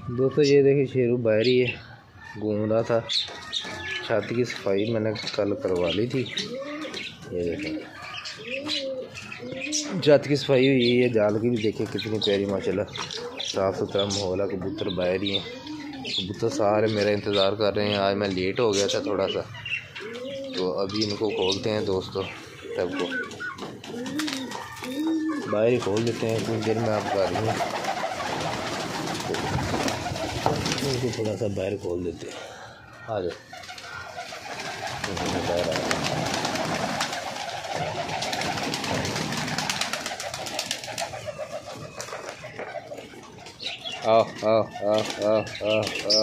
दोस्तों ये देखिए शेरू बाहर ही है, घूम रहा था। छत की सफाई मैंने कल करवा ली थी। ये देखें छत की सफाई हुई है। जाल की भी देखिए कितनी प्यारी माशाल्लाह साफ़ सुथरा माहौल है। कबूतर बाहर ही हैं, कबूतर सारे मेरा इंतज़ार कर रहे हैं। आज मैं लेट हो गया था थोड़ा सा, तो अभी इनको खोलते हैं दोस्तों। सबको बाहर ही खोल देते हैं, इतनी देर में आप कर रही हैं, इनको थोड़ा सा बाहर खोल देते हैं। आ जाओ बाहर आओ आओ आओ आओ आओ आओ।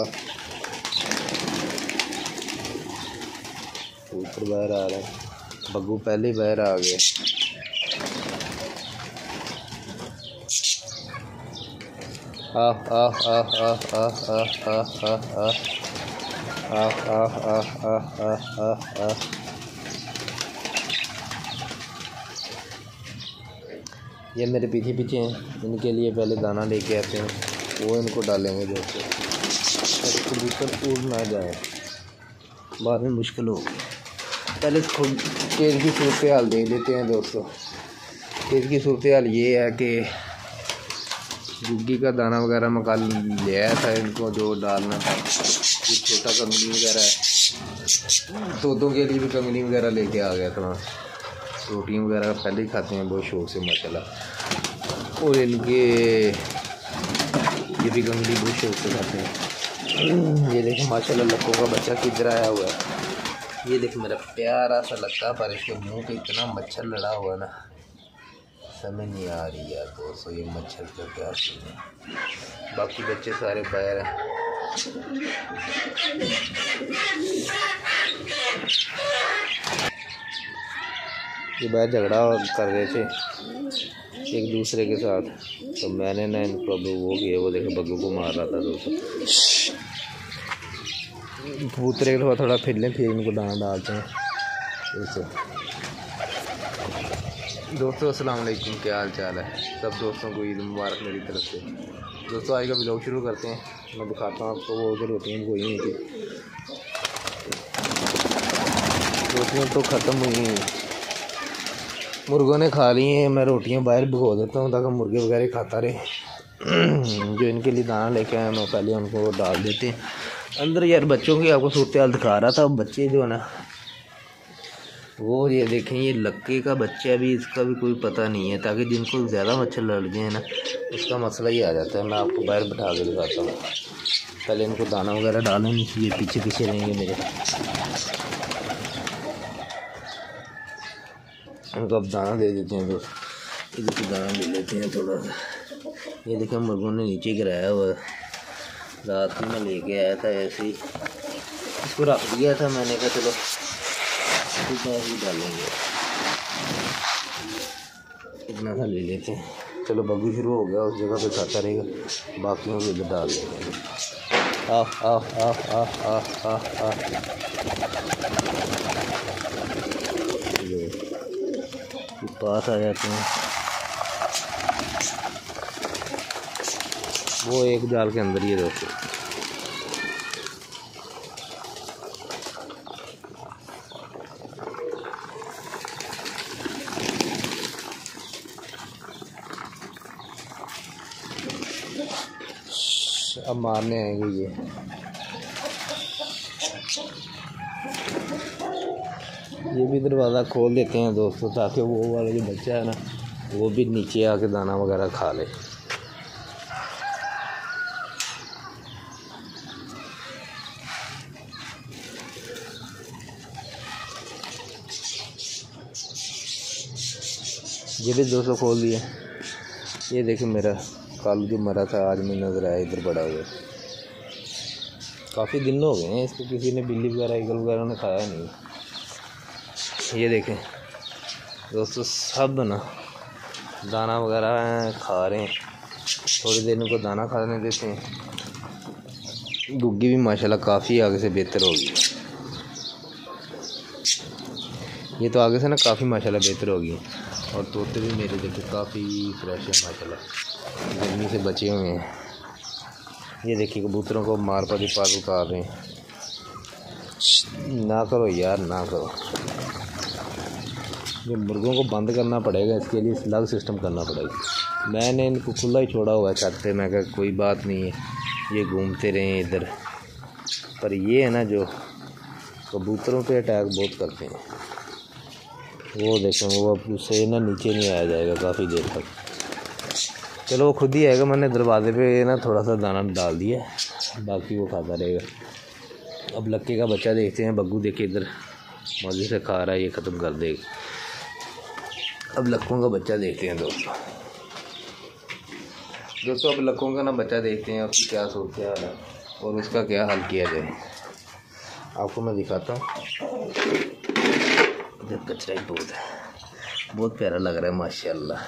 ऊपर बाहर आ रहे हैं, बग्गू पहले ही बाहर आ गए। आओ आओ आओ आओ आओ आओ आओ आओ आओ आओ आओ आओ आओ। ये मेरे पीछे पीछे हैं, इनके लिए पहले दाना लेके आते हैं, वो इनको डालेंगे दोस्तों, कबूतर उड़ ना जाए, बाद में मुश्किल होगी। पहले खुद केज की सूरत हाल देख लेते हैं दोस्तों। केज की सूरत हाल ये है कि गुग्गी का दाना वगैरह मैं कल ले आया था, इनको जो डालना था। ये छोटा कंगनी वगैरह है, तोतों के लिए भी कंगनी वगैरह लेके आ गया था। रोटियाँ वगैरह पहले ही खाते हैं बहुत शौक से माशाल्लाह, और इनके ये भी कंगनी बहुत शौक से खाते हैं। ये देखें माशाल्लाह लक्कों का बच्चा किधर आया हुआ है। ये देखें मेरा प्यारा सा लक्का, पर इसके मुंह पे इतना मच्छर लड़ा हुआ है ना, समझ नहीं आ रही यार दोस्तों ये मच्छर का क्या सीन है। बाकी बच्चे सारे बाहर हैं। ये बाहर झगड़ा कर रहे थे एक दूसरे के साथ, तो मैंने ना इनको अभी वो किया, वो देखे बग्गू को मार रहा था दोस्तों। कबूतर एक थोड़ा फिर लें, फिर इनको दाना डालते हैं दोस्तों। अस्सलाम वालेकुम, क्या हाल चाल है सब दोस्तों को? ईद मुबारक मेरी तरफ से। दोस्तों आज का व्लॉग शुरू करते हैं। मैं दिखाता हूँ आपको वो उधर रोटियाँ कोई नहीं थी, रोटियाँ तो ख़त्म हुई हैं, मुर्गों ने खा ली हैं। मैं रोटियाँ बाहर भिगो देता हूँ ताकि मुर्गे वगैरह खाता रहे। जो इनके लिए दाना लेके आया मैं पहले उनको डाल देते हैं अंदर। यार बच्चों की आपको सूरत हाल दिखा रहा था। बच्चे जो है ना वो ये देखें, ये लक्के का बच्चा भी, इसका भी कोई पता नहीं है, ताकि जिनको ज़्यादा मच्छर लड़ गए हैं ना उसका मसला ही आ जाता है। मैं आपको बाहर बैठा के दिखाता हूँ। पहले इनको दाना वगैरह डालेंगे, ये पीछे पीछे रहेंगे मेरे। इनको अब दाना दे देते हैं दोस्त। इधर दाना ले लेते हैं थोड़ा सा। ये देखें मुर्गों ने नीचे गिराया हुआ, रात में मैं लेके आया था ऐसे ही, इसको रख दिया था मैंने कहा चलो ही डालेंगे, इतना सा ले लेते हैं। चलो बग्गू शुरू हो गया, उस जगह पे खाता रहेगा, बाकियों को इधर डाल देंगे। आ आ आ आ आ आ आ पास आ जाते हैं। वो एक जाल के अंदर ही है दोस्तों। अब मारने आएंगे ये भी दरवाज़ा खोल देते हैं दोस्तों, ताकि वो वाला जो बच्चा है ना वो भी नीचे आके दाना वगैरह खा ले। ये भी दोस्तों खोल दिया। ये देखिए मेरा कल जो मरा था आज में नज़र आया इधर बड़ा हुआ। काफ़ी दिन हो गए हैं इसको, किसी ने बिल्ली वगैरह ईगल वगैरह ने खाया नहीं। ये देखें दोस्तों सब ना दाना वगैरह खा रहे हैं। थोड़ी देर इनको दाना खाने देते हैं। गुग्गी भी माशाल्लाह काफ़ी आगे से बेहतर होगी। ये तो आगे से ना काफ़ी माशाल्लाह बेहतर होगी। और तोते भी मेरे देखे काफ़ी फ्रेश है माशाल्लाह, गर्मी से बचे हुए हैं। ये देखिए कबूतरों को मार पर उतार रहे हैं। ना करो यार, ना करो। ये मुर्गों को बंद करना पड़ेगा, इसके लिए अलग सिस्टम करना पड़ेगा। मैंने इनको खुला ही छोड़ा हुआ है छत पे। मैं कहा कोई बात नहीं है, ये घूमते रहे इधर। पर ये है ना जो कबूतरों पे अटैक बहुत करते हैं, वो देखें वो अब उससे ना नीचे नहीं आया जाएगा काफ़ी देर तक। चलो वो खुद ही आएगा। मैंने दरवाजे पे ना थोड़ा सा दाना डाल दिया, बाकी वो खाता रहेगा। अब लक्के का बच्चा देखते हैं। बग्गू देखे इधर मज़े से खा रहा है, ये ख़त्म कर देगा। अब लक्कों का बच्चा देखते हैं दोस्तों। अब लक्कों का ना बच्चा देखते हैं, उसकी क्या सोचते हैं और उसका क्या हल किया जाए। आपको मैं दिखाता हूँ। इधर कचरा ही बहुत है, बहुत प्यारा लग रहा है माशाल्लाह।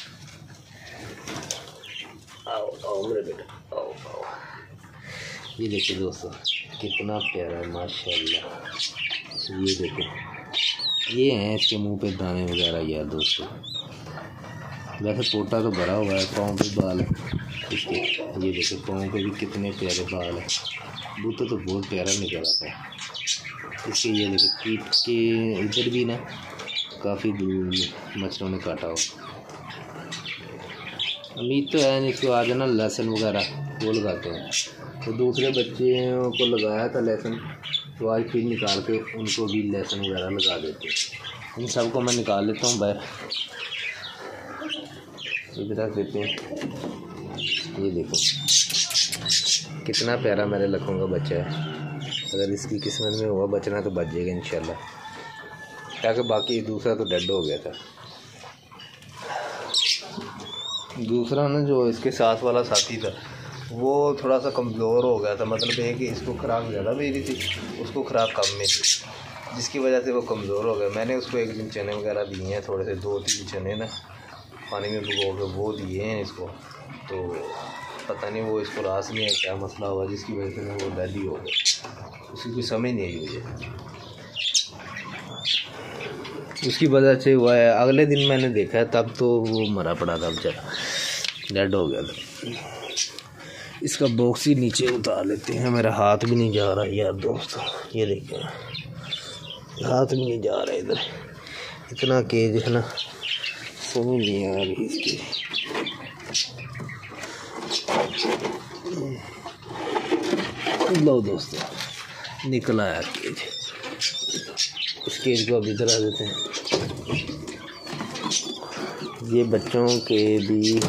आओ आओ मेरे बेटा, आओ आओ। ये देखिए दोस्तों कितना प्यारा है माशाल्लाह। ये देखो, ये हैं इसके मुंह पे दाने वगैरह यार दोस्तों। वैसे पोटा तो भरा हुआ है, पाँव पे बाल है इसके। ये देखो पाँव पे भी कितने प्यारे बाल है। बूता तो बहुत प्यारा निकल आता है इसके। ये देखो पीठ के इधर भी ना काफ़ी दूर मच्छरों ने काटा हो। उम्मीद तो है इसको आज ना लहसुन वगैरह वो लगाते हैं। तो दूसरे बच्चों को लगाया था लहसुन, तो आज फिर निकाल के उनको भी लहसुन वगैरह लगा देते हैं। इन सबको मैं निकाल लेता हूँ बाहर, इधर रख देते हैं। ये देखो कितना प्यारा मेरे लखों का बच्चा है। अगर इसकी किस्मत में हुआ बचना तो बच जाएगा इंशाल्लाह, ताकि बाकी दूसरा तो डेड हो गया था। दूसरा ना जो इसके साथ वाला साथी था वो थोड़ा सा कमज़ोर हो गया था। मतलब है कि इसको खुराक ज़्यादा मिली थी, उसको खुराक कम मिली, जिसकी वजह से वो कमज़ोर हो गया। मैंने उसको एक दिन चने वगैरह दिए हैं, थोड़े से 2-3 चने ना पानी में भिगो के वो दिए हैं इसको। तो पता नहीं वो इसको रास में क्या मसला हुआ जिसकी वजह से वो डेड ही हो गया। उसकी कोई समझ नहीं आई मुझे, उसकी वजह से हुआ है। अगले दिन मैंने देखा है तब तो वो मरा पड़ा था बेचारा, डेड हो गया था। इसका बॉक्स ही नीचे उतार लेते हैं। मेरा हाथ भी नहीं जा रहा यार दोस्तों, ये देखें हाथ भी नहीं जा रहा इधर। इतना केज है ना, समझ नहीं आ रही इसकी। लो दोस्तों निकला है केज। इस केज को अब इधर आ देते हैं। ये बच्चों के भी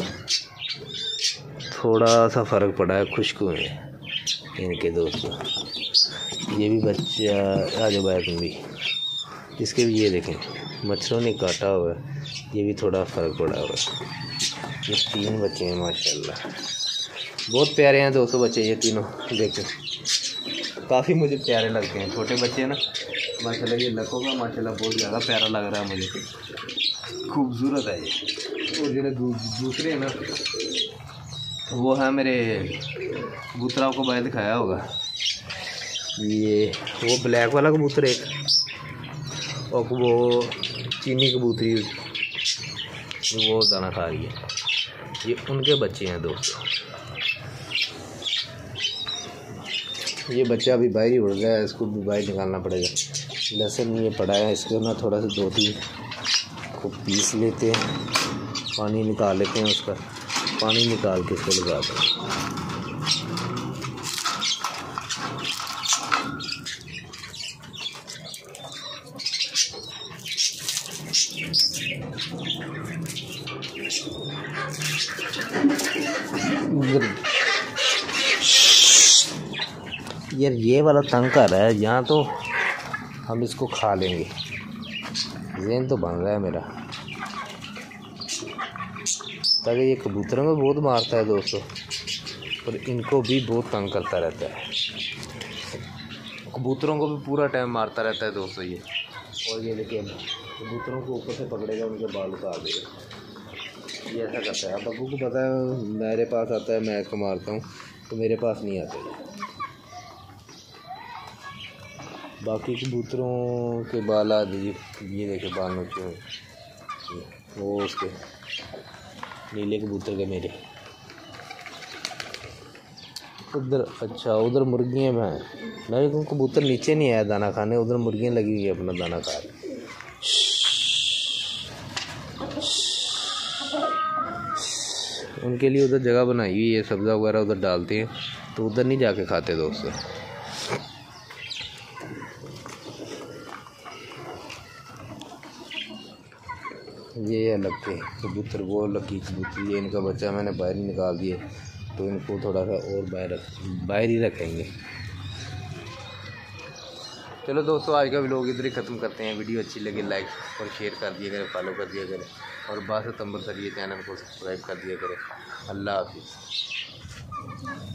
थोड़ा सा फ़र्क पड़ा है, खुश्क हुए हैं इनके दोस्तों। ये भी बच्चा आ जाओ बाहर तुम भी। इसके भी ये देखें मच्छरों ने काटा हुआ है, ये भी थोड़ा फ़र्क पड़ा हुआ है। ये 3 बच्चे हैं माशाल्लाह, बहुत प्यारे हैं दोस्तों बच्चे ये तीनों। देखें काफ़ी मुझे प्यारे लगते हैं, छोटे बच्चे ना माशाल्लाह। ये लखों का माशाल्लाह बहुत ज़्यादा प्यारा लग रहा है मुझे, खूबसूरत है ये। और जो दूसरे ना वो है मेरे कबूतरा को बाहर दिखाया होगा, ये वो ब्लैक वाला कबूतर एक, और वो चीनी कबूतरी वो दाना खा रही है। ये उनके बच्चे हैं दोस्तों। ये बच्चा अभी बाहर ही उड़ गया है, इसको भी बाहर निकालना पड़ेगा। लहसुन ये पड़ा है, इसको ना थोड़ा सा 2-3 को पीस लेते हैं, पानी निकाल लेते हैं उसका। पानी निकाल के इसको लगा दें। यार ये वाला तंग कर रहा है, यहाँ तो हम इसको खा लेंगे। ज़हन तो बन रहा है मेरा, ताकि ये कबूतरों को बहुत मारता है दोस्तों, और इनको भी बहुत तंग करता रहता है। कबूतरों को भी पूरा टाइम मारता रहता है दोस्तों ये। और ये देखिए कबूतरों को ऊपर से पकड़ेगा, उनके बाल उतार देगा। ये ऐसा करता है। अब बब्बू को पता है मेरे पास आता है, मैं इसको मारता हूँ, तो मेरे पास नहीं आता। बाकी कबूतरों के बाल आ दीजिए, ये देखे बाल नोचे हुए, वो उसके नीले कबूतर के मेरे। उधर अच्छा उधर मुर्गियाँ हैं। मैं भी कबूतर नीचे नहीं आया दाना खाने, उधर मुर्गियाँ लगी हुई है अपना दाना खा रही। उनके लिए उधर जगह बनाई हुई है, सब्ज़ा वगैरह उधर डालते हैं, तो उधर नहीं जाके खाते दोस्तों। ये अलग थे कबूतर, वो लकी कबूतर, ये इनका बच्चा मैंने बाहर ही निकाल दिए, तो इनको थोड़ा सा और बाहर ही रखेंगे। चलो दोस्तों, आज का व्लॉग इधर ही ख़त्म करते हैं। वीडियो अच्छी लगी लाइक और शेयर कर दिया करें, फॉलो कर दिया करें, और 12 सितंबर तक ये चैनल को सब्सक्राइब कर दिया करें। अल्लाह हाफिज़।